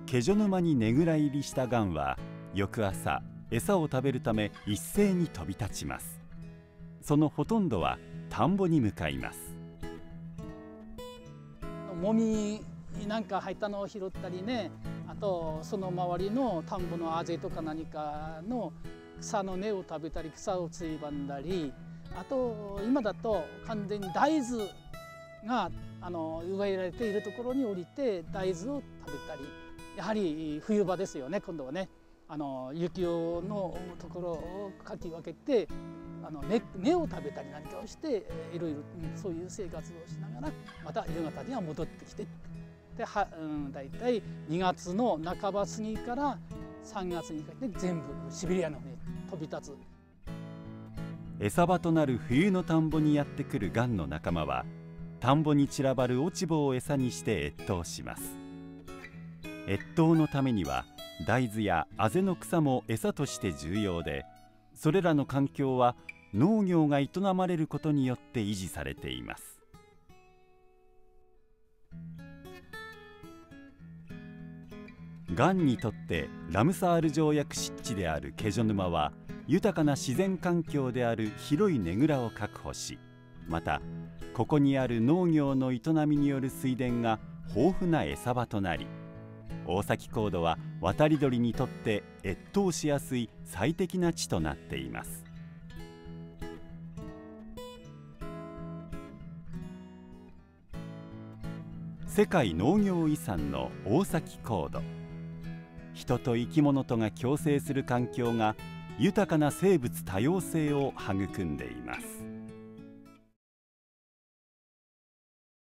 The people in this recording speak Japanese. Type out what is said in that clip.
気女沼にねぐら入りした雁は翌朝餌を食べるため一斉に飛び立ちます。そのほとんどは田んぼに向かいます。 もみなんか入ったのを拾ったりね、あとその周りの田んぼのあぜとか何かの草の根を食べたり、草をついばんだり、あと今だと完全に大豆が植えられているところに降りて大豆を食べたり、やはり冬場ですよね、今度はね、雪のところをかき分けて根を食べたり何かをしていろいろそういう生活をしながら、また夕方には戻ってきて、でだいたい2月の半ば過ぎから3月にかけて全部シベリアの方に飛び立つ。 餌場となる冬の田んぼにやってくる雁の仲間は、田んぼに散らばる落ち穂を餌にして越冬します。越冬のためには大豆やあぜの草も餌として重要で、それらの環境は農業が営まれることによって維持されています。雁にとってラムサール条約湿地である気女沼は豊かな自然環境である広いねぐらを確保し、またここにある農業の営みによる水田が豊富な餌場となり、大崎高度は渡り鳥にとって越冬しやすい最適な地となっています。世界農業遺産の大崎高度。人と生き物とが共生する環境が豊かな生物多様性を育んでいます。